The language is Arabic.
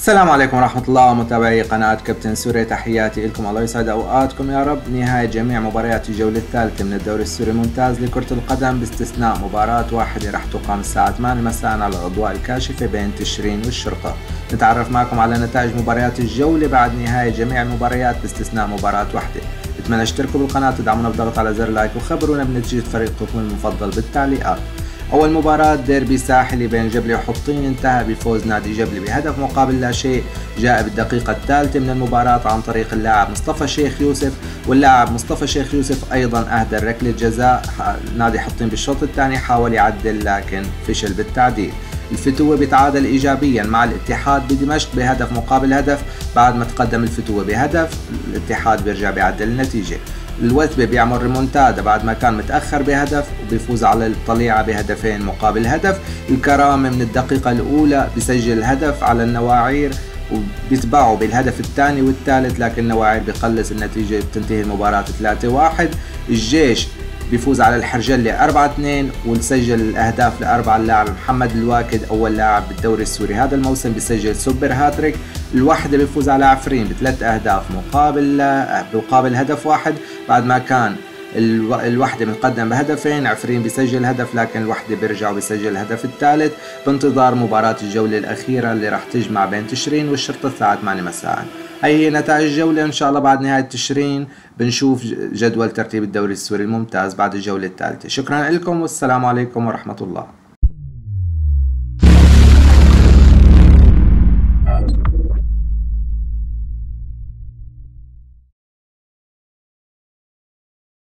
السلام عليكم ورحمة الله متابعي قناة كابتن سوري، تحياتي لكم، الله يسعد أوقاتكم يا رب. نهاية جميع مباريات الجولة الثالثة من الدوري السوري الممتاز لكرة القدم باستثناء مباراة واحدة راح تقام الساعة 8 مساء على الأضواء الكاشفة بين تشرين والشرطة. نتعرف معكم على نتائج مباريات الجولة بعد نهاية جميع المباريات باستثناء مباراة واحدة. بتمنى اشتركوا بالقناة وتدعمونا بضغط على زر لايك وخبرونا بنتيجة فريقكم المفضل بالتعليقات. أول مباراة ديربي ساحلي بين جبلي وحطين انتهى بفوز نادي جبلي بهدف مقابل لا شيء، جاء بالدقيقة الثالثة من المباراة عن طريق اللاعب مصطفى شيخ يوسف، واللاعب مصطفى شيخ يوسف أيضا أهدى ركلة جزاء. نادي حطين بالشوط الثاني حاول يعدل لكن فشل بالتعديل. الفتوة بيتعادل إيجابيا مع الاتحاد بدمشق بهدف مقابل هدف، بعد ما تقدم الفتوة بهدف الاتحاد بيرجع بيعدل النتيجة. الوثبة بيعمل ريمونتادا بعد ما كان متأخر بهدف وبيفوز على الطليعة بهدفين مقابل هدف. الكرامة من الدقيقة الأولى بيسجل هدف على النواعير وبيتبعوا بالهدف الثاني والثالث، لكن النواعير بيقلص النتيجة بتنتهي المباراة 3-1. الجيش بيفوز على الحرجلة 4-2 وسجل الأهداف لأربعة اللاعب محمد الواكد، أول لاعب بالدوري السوري هذا الموسم بيسجل سوبر هاتريك. الوحدة بيفوز على عفرين بثلاث أهداف مقابل هدف واحد، بعد ما كان الوحدة متقدم بهدفين، عفرين بيسجل هدف لكن الوحدة بيرجع وبيسجل الهدف الثالث. بانتظار مباراة الجولة الأخيرة اللي راح تجمع بين تشرين والشرطة الساعة 8 مساء. هي نتائج الجولة، إن شاء الله بعد نهاية تشرين بنشوف جدول ترتيب الدوري السوري الممتاز بعد الجولة الثالثة. شكرا لكم والسلام عليكم ورحمة الله.